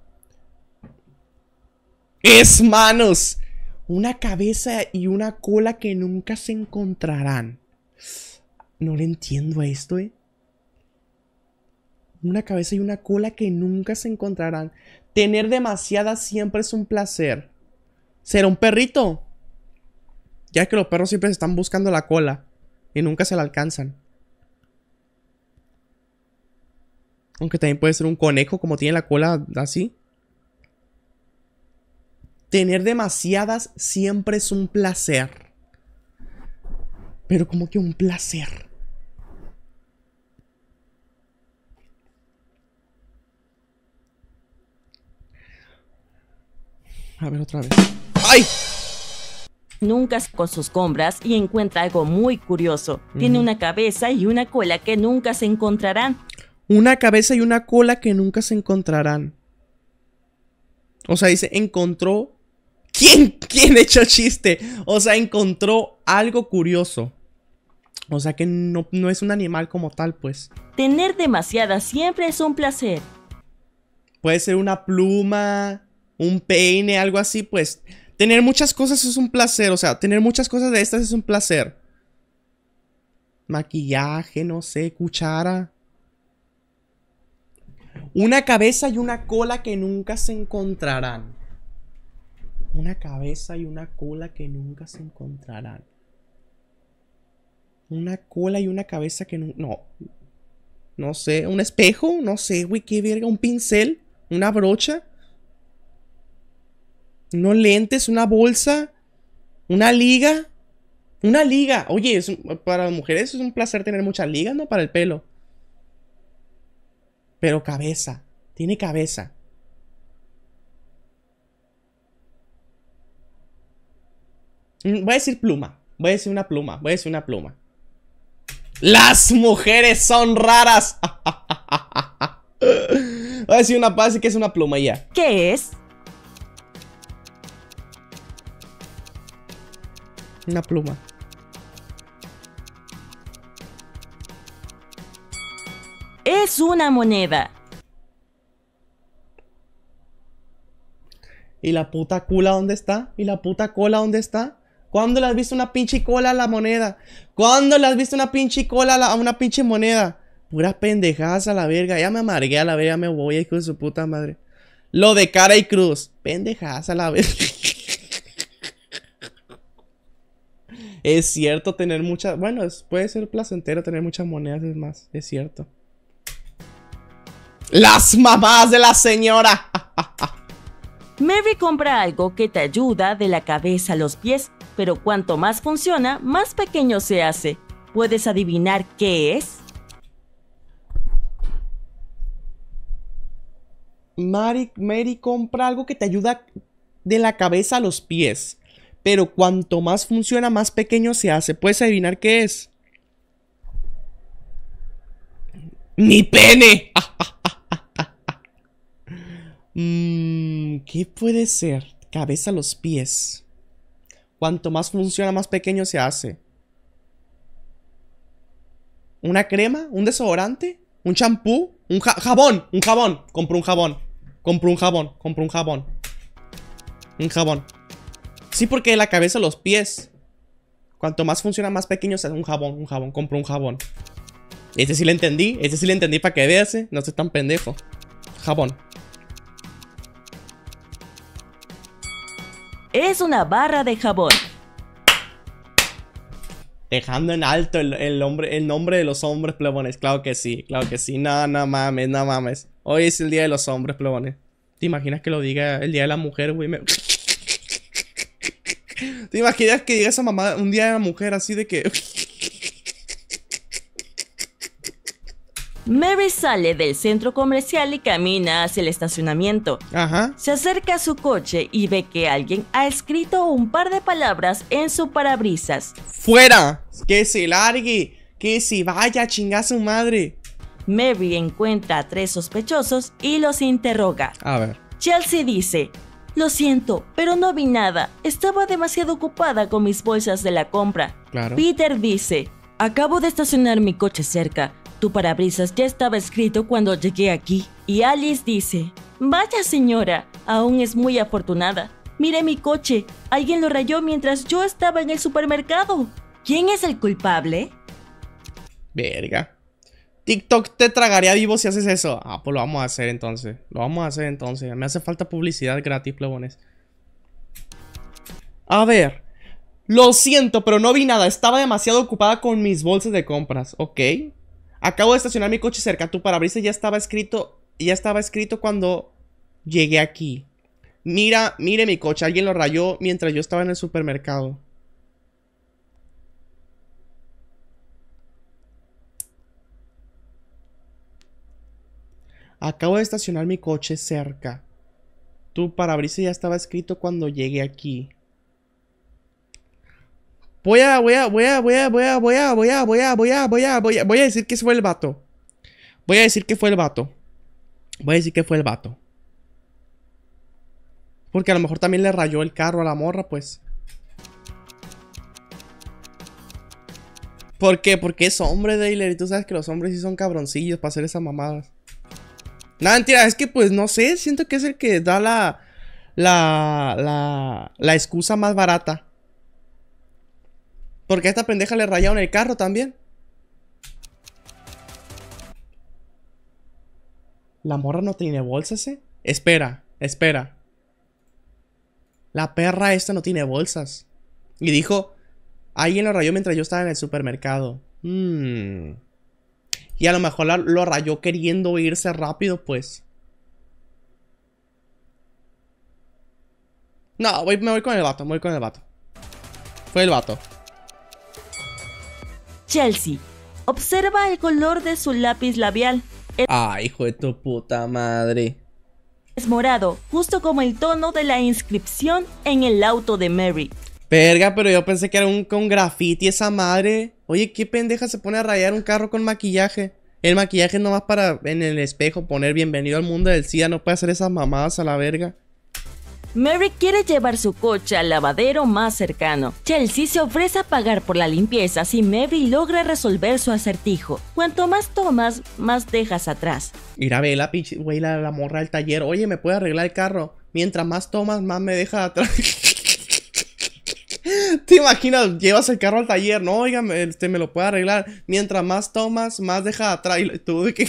¡Es manos! Una cabeza y una cola que nunca se encontrarán. No le entiendo a esto, Una cabeza y una cola que nunca se encontrarán. Tener demasiadas siempre es un placer. ¿Será un perrito? Ya que los perros siempre se están buscando la cola y nunca se la alcanzan. Aunque también puede ser un conejo, como tiene la cola así. Tener demasiadas siempre es un placer. Pero como que un placer. A ver otra vez. ¡Ay! Nunca con sus compras y encuentra algo muy curioso. Tiene una cabeza y una cola que nunca se encontrarán. Una cabeza y una cola que nunca se encontrarán. O sea, dice, encontró... ¿Quién echó chiste? O sea, encontró algo curioso. O sea, que no es un animal como tal, pues. Tener demasiadas siempre es un placer. Puede ser una pluma, un peine, algo así, pues. Tener muchas cosas es un placer. O sea, tener muchas cosas de estas es un placer. Maquillaje, no sé, cuchara. Una cabeza y una cola que nunca se encontrarán. Una cabeza y una cola que nunca se encontrarán. Una cola y una cabeza que no. No sé, un espejo, no sé, güey, qué verga, un pincel, una brocha, unos lentes, una bolsa, una liga. Una liga, oye, para las mujeres es un placer tener muchas ligas, ¿no? Para el pelo. Pero cabeza, tiene cabeza. Voy a decir pluma, voy a decir una pluma, voy a decir una pluma. Las mujeres son raras. Voy a decir una base que es una pluma ya. ¿Qué es? Una pluma. Es una moneda. ¿Y la puta cola dónde está? ¿Y la puta cola dónde está? ¿Cuándo le has visto una pinche cola a la moneda? ¿Cuándo le has visto una pinche cola a una pinche moneda? Puras pendejadas a la verga. Ya me amargué a la verga, me voy, hijo de su puta madre. Lo de cara y cruz. Pendejadas a la verga. Es cierto tener muchas... Bueno, puede ser placentero tener muchas monedas, es más. Es cierto. Las mamás de la señora. Mary compra algo que te ayuda de la cabeza a los pies, pero cuanto más funciona, más pequeño se hace. ¿Puedes adivinar qué es? Mary compra algo que te ayuda de la cabeza a los pies, pero cuanto más funciona, más pequeño se hace. ¿Puedes adivinar qué es? ¡Mi pene! ¿Qué puede ser? Cabeza a los pies. Cuanto más funciona, más pequeño se hace. ¿Una crema? ¿Un desodorante? ¿Un champú? Un jabón. Un jabón. Compro un jabón. Compro un jabón. Compro un jabón. Un jabón. Sí, porque la cabeza, los pies. Cuanto más funciona, más pequeño es un jabón. Un jabón. Compro un jabón. Este sí le entendí. Este sí le entendí para que veas. No estés tan pendejo. Jabón. Es una barra de jabón. Dejando en alto el nombre de los hombres plebones. Claro que sí, claro que sí. No, no mames, no mames. Hoy es el día de los hombres plebones. ¿Te imaginas que lo diga el día de la mujer, güey? ¿Te imaginas que diga esa mamá un día de la mujer así de que... Mary sale del centro comercial y camina hacia el estacionamiento. Ajá. Se acerca a su coche y ve que alguien ha escrito un par de palabras en su parabrisas. ¡Fuera! ¡Que se largue! ¡Que se vaya a chingar a su madre! Mary encuentra a 3 sospechosos y los interroga. A ver. Chelsea dice: lo siento, pero no vi nada. Estaba demasiado ocupada con mis bolsas de la compra. Claro. Peter dice: acabo de estacionar mi coche cerca. Tu parabrisas ya estaba escrito cuando llegué aquí. Y Alice dice: vaya señora, aún es muy afortunada. Mire mi coche, alguien lo rayó mientras yo estaba en el supermercado. ¿Quién es el culpable? Verga. TikTok te tragaría vivo si haces eso. Ah, pues lo vamos a hacer entonces. Lo vamos a hacer entonces. Me hace falta publicidad gratis, plebones. A ver. Lo siento, pero no vi nada. Estaba demasiado ocupada con mis bolsas de compras. Ok. Acabo de estacionar mi coche cerca. Tu parabrisas ya estaba escrito. Ya estaba escrito cuando llegué aquí. Mire mi coche. Alguien lo rayó mientras yo estaba en el supermercado. Acabo de estacionar mi coche cerca. Tu parabrisas ya estaba escrito cuando llegué aquí. Voy a decir que fue el vato. Voy a decir que fue el vato. Voy a decir que fue el vato. Porque a lo mejor también le rayó el carro a la morra, pues. ¿Por qué? Porque es hombre, Dayler. Y tú sabes que los hombres sí son cabroncillos para hacer esas mamadas. Nada, mentira, es que pues no sé. Siento que es el que da la excusa más barata. Porque a esta pendeja le rayaron el carro también. ¿La morra no tiene bolsas, eh? Espera. La perra esta no tiene bolsas. Y dijo: alguien lo rayó mientras yo estaba en el supermercado. Y a lo mejor lo rayó queriendo irse rápido, pues. No, me voy con el vato. Fue el vato. Chelsea observa el color de su lápiz labial. Ay, hijo de tu puta madre. Es morado, justo como el tono de la inscripción en el auto de Mary. Verga, pero yo pensé que era con graffiti esa madre. Oye, ¿qué pendeja se pone a rayar un carro con maquillaje? El maquillaje es nomás para en el espejo poner bienvenido al mundo del SIDA. No puede hacer esas mamadas a la verga. Mary quiere llevar su coche al lavadero más cercano. Chelsea se ofrece a pagar por la limpieza si Mary logra resolver su acertijo. Cuanto más tomas, más dejas atrás. Ir a ver la pinche, güey, la morra del taller. Oye, ¿me puede arreglar el carro? Mientras más tomas, más me deja atrás. ¿Te imaginas? Llevas el carro al taller. No, oiga, me lo puede arreglar. Mientras más tomas, más deja atrás. Y tú de que...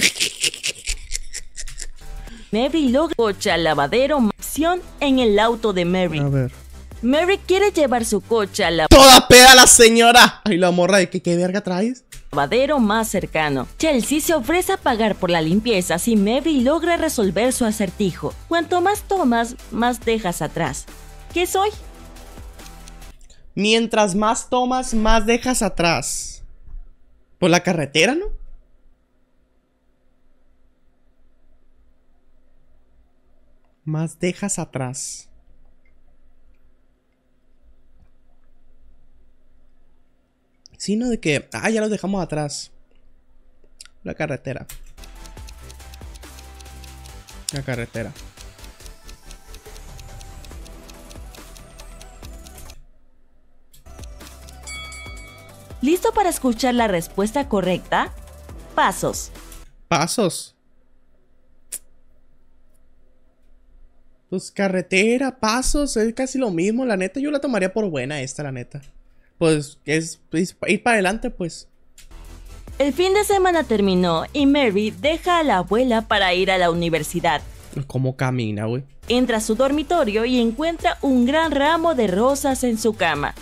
Mary logra coche al lavadero más en el auto de Mary. A ver. Mary quiere llevar su coche al ¡toda peda la señora! Ay, la morra de que ¿qué verga traes? lavadero más cercano. Chelsea se ofrece a pagar por la limpieza si Mary logra resolver su acertijo. Cuanto más tomas, más dejas atrás. ¿Qué soy? Mientras más tomas, más dejas atrás. ¿Por la carretera, no? Más dejas atrás. Sino de que... ah, ya los dejamos atrás. La carretera. La carretera. ¿Listo para escuchar la respuesta correcta? Pasos. Pasos. Pues carretera, pasos, es casi lo mismo, la neta. Yo la tomaría por buena esta, la neta. Pues es ir para adelante, pues. El fin de semana terminó y Mary deja a la abuela para ir a la universidad. ¿Cómo camina, güey? Entra a su dormitorio y encuentra un gran ramo de rosas en su cama.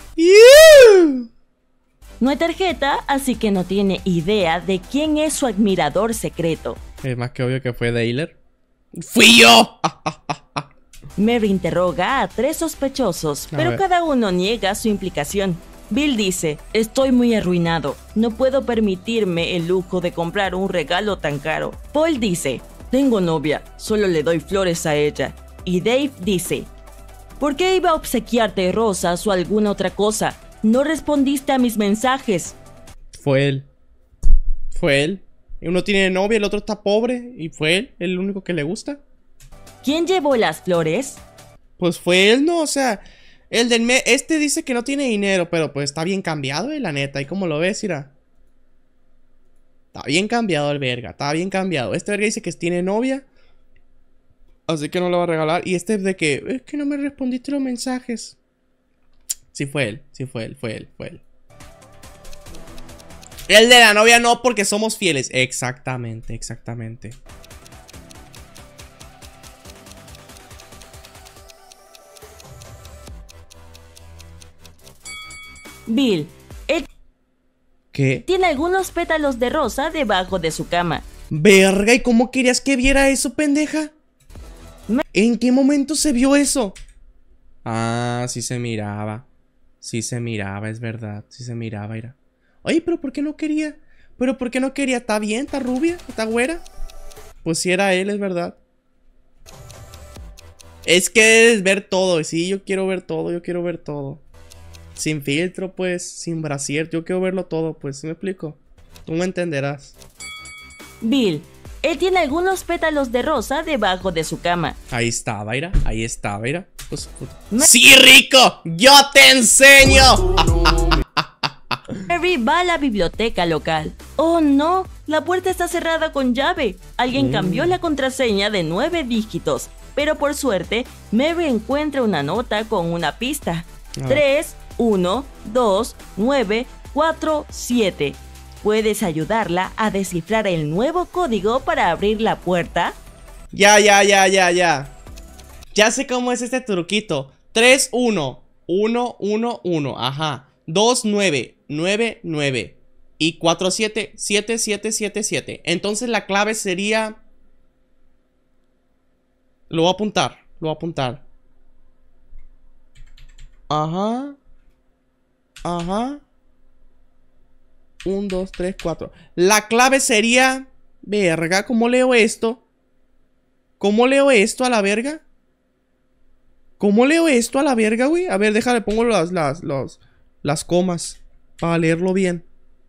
No hay tarjeta, así que no tiene idea de quién es su admirador secreto. Es más que obvio que fue Dayler. ¡Fui yo! Mary interroga a 3 sospechosos, pero cada uno niega su implicación. Bill dice, estoy muy arruinado, no puedo permitirme el lujo de comprar un regalo tan caro. Paul dice, tengo novia, solo le doy flores a ella. Y Dave dice, ¿por qué iba a obsequiarte rosas o alguna otra cosa? No respondiste a mis mensajes. Fue él. Fue él. Uno tiene novia, el otro está pobre. Y fue él, el único que le gusta. ¿Quién llevó las flores? Pues fue él, ¿no? O sea, el del este dice que no tiene dinero, pero pues está bien cambiado, la neta. ¿Y cómo lo ves, Ira? Está bien cambiado el verga, está bien cambiado. Este verga dice que tiene novia, así que no lo va a regalar. Y este de que, es que no me respondiste los mensajes. Sí fue él, fue él. El de la novia no, porque somos fieles. Exactamente. Bill, él ¿qué? tiene algunos pétalos de rosa debajo de su cama. Verga, ¿y cómo querías que viera eso, pendeja? ¿En qué momento se vio eso? Ah, sí se miraba. Sí se miraba, es verdad. Sí se miraba, Ira. Oye, pero ¿por qué no quería? ¿Está bien? ¿Está rubia? ¿Está güera? Pues sí era él, es verdad. Es que es ver todo. Sí, yo quiero ver todo. Sin filtro, pues. Sin brasier. Yo quiero verlo todo, pues. ¿Sí me explico? Tú me entenderás. Bill, él tiene algunos pétalos de rosa debajo de su cama. Ahí estaba, Ira. Pues, ¡sí, rico! ¡Yo te enseño! Mary va a la biblioteca local. ¡Oh, no! La puerta está cerrada con llave. Alguien cambió la contraseña de 9 dígitos. Pero por suerte, Mary encuentra una nota con una pista. 3, 1, 2, 9, 4, 7. ¿Puedes ayudarla a descifrar el nuevo código para abrir la puerta? Ya. Ya sé cómo es este truquito. 3, 1, 1, 1, 1. Ajá. 2, 9, 9, 9. Y 4, 7, 7, 7, 7, 7. Entonces la clave sería... Lo voy a apuntar. Ajá. 1, 2, 3, 4. La clave sería... Verga, ¿cómo leo esto? ¿Cómo leo esto a la verga? Güey? A ver, déjale, pongo las comas para leerlo bien.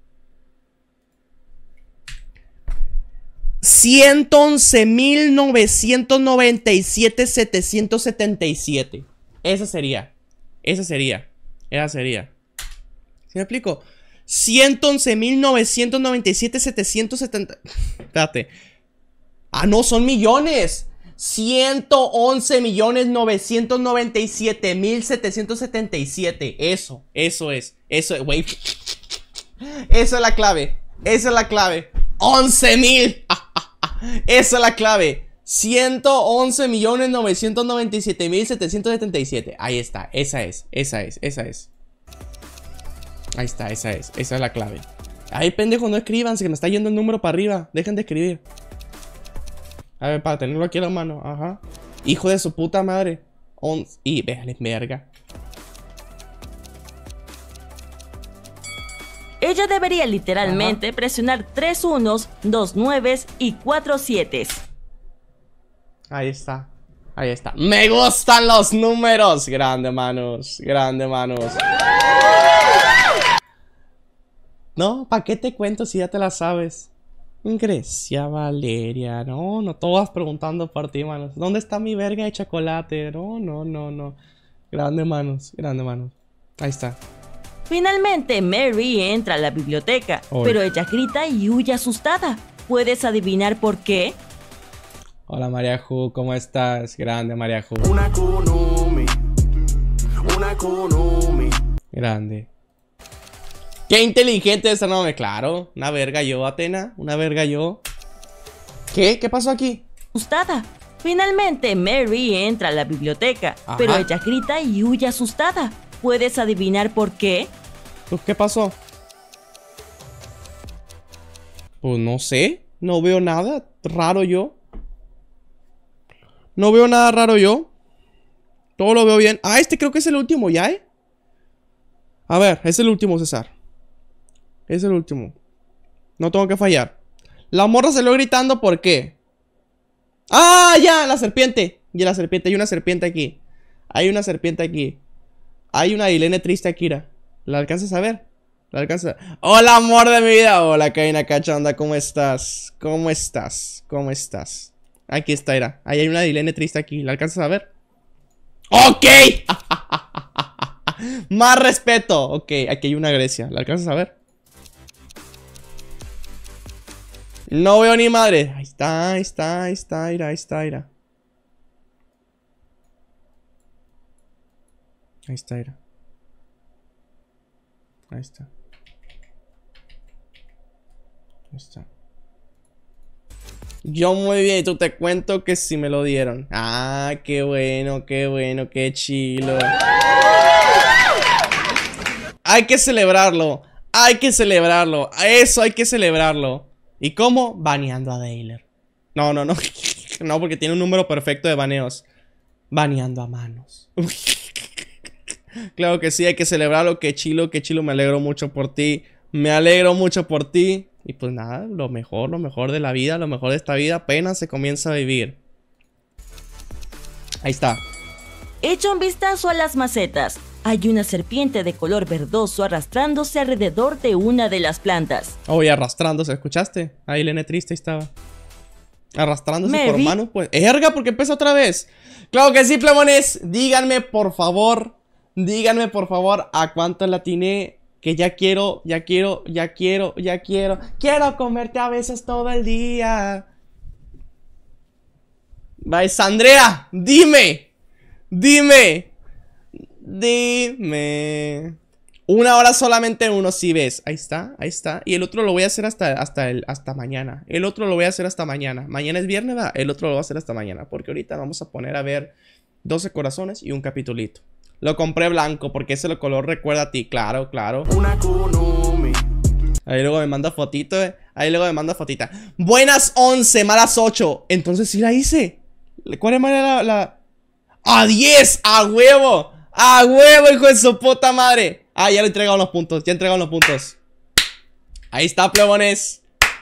111.997.777. Esa sería. ¿Sí me explico? 111.997.770. Espérate. Ah, no, son millones. 111.997.777. Eso es. Güey. Esa es la clave. 11.000. Esa es la clave. 111.997.777. Ahí está. Esa es. Ahí está, esa es la clave. Ay, pendejo, no escriban, se me está yendo el número para arriba. Dejen de escribir. A ver, para tenerlo aquí a la mano. Ajá. Hijo de su puta madre. Y véale, verga. Ella debería literalmente presionar 3 unos, 2 nueves y 4 sietes. Ahí está. Me gustan los números. Grande, manos. No, ¿para qué te cuento si ya te la sabes? Grecia, Valeria. No, todas preguntando por ti, manos. ¿Dónde está mi verga de chocolate? No. Grande, manos. Ahí está. Finalmente, Mary entra a la biblioteca, pero ella grita y huye asustada. ¿Puedes adivinar por qué? Hola María Ju, ¿cómo estás? Grande María Ju. Una Kunumi. Una Kunumi. Grande. Qué inteligente ese nombre, claro. Una verga yo, Atena. Una verga yo. ¿Qué? ¿Qué pasó aquí? Asustada. Finalmente Mary entra a la biblioteca, Ajá. pero ella grita y huye asustada. ¿Puedes adivinar por qué? Pues, ¿qué pasó? Pues no sé. No veo nada raro yo. No veo nada raro yo. Todo lo veo bien. Ah, este creo que es el último ya, ¿eh? A ver, es el último, César. Es el último. No tengo que fallar. La morra se lo gritando, ¿por qué? ¡Ah, ya! La serpiente. Y la serpiente, hay una serpiente aquí. Hay una serpiente aquí. Hay una Ilene triste aquí, Kira. ¿La alcanzas a ver? ¿La alcanzas a... ¡Hola, amor de mi vida! Hola, Kaina Cachonda, ¿cómo estás? ¿Cómo estás? ¿Cómo estás? Aquí está, Ira. Ahí hay una Ilene triste aquí. ¿La alcanzas a ver? ¡Ok! Más respeto. Ok, aquí hay una Grecia. ¿La alcanzas a ver? No veo ni madre. Ahí está, ahí está, ahí está, Ira, ahí está, Ira. Ahí está, Ira. Ahí está. Ahí está. Yo muy bien, y tú te cuento que sí me lo dieron. Ah, qué bueno, qué chilo. Hay que celebrarlo. Hay que celebrarlo. Eso hay que celebrarlo. ¿Y cómo? Baneando a Dailer. No. No, porque tiene un número perfecto de baneos. Baneando a Manos. Claro que sí, hay que celebrarlo. Qué chilo, me alegro mucho por ti. Me alegro mucho por ti. Y pues nada, lo mejor de la vida, lo mejor de esta vida apenas se comienza a vivir. Ahí está. Echa un vistazo a las macetas. Hay una serpiente de color verdoso arrastrándose alrededor de una de las plantas. Oye, arrastrándose, ¿escuchaste? Ahí Lene triste estaba. Arrastrándose por Mary. manos, pues. ¡Erga! ¿Por qué empezó otra vez? Claro que sí, plebones. Díganme, por favor. Díganme, por favor, a cuánto la atiné. Que ya quiero. Quiero comerte a veces todo el día. Vais, Andrea, dime. Una hora solamente uno, si ves. Ahí está. Y el otro lo voy a hacer hasta mañana. El otro lo voy a hacer hasta mañana. Mañana es viernes, ¿verdad? El otro lo voy a hacer hasta mañana. Porque ahorita vamos a poner a ver 12 corazones y un capitulito. Lo compré blanco porque ese color recuerda a ti. Claro. Una Kunumi. Ahí luego me manda fotito, fotita. Buenas 11, malas 8. Entonces sí la hice. ¿Cuál es la? ¡A 10! ¡A huevo! ¡A huevo, hijo de su puta madre! Ah, ya le he entregado los puntos. Ahí está, plebones.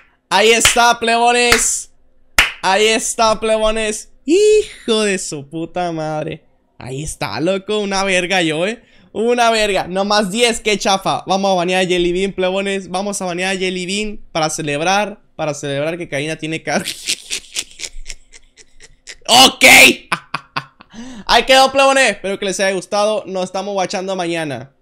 Hijo de su puta madre. Ahí está, loco. Una verga yo, Una verga. Nomás 10, qué chafa. Vamos a banear a Jelly Bean, plebones. Vamos a banear a Jelly Bean para celebrar que Kaina tiene car... ¡Ok! Ahí quedó, plebones. Espero que les haya gustado. Nos estamos watchando mañana.